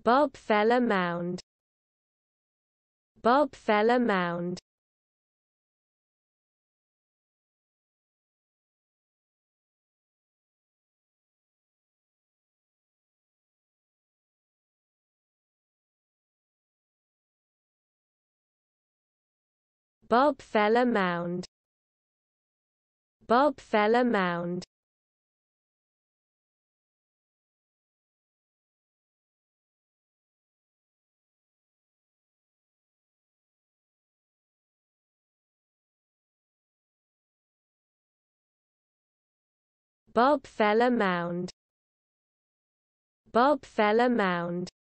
Bob fella mound. Bob fella mound. Bob fella mound. Bob fella mound. Bob fella mound. Bob fella mound.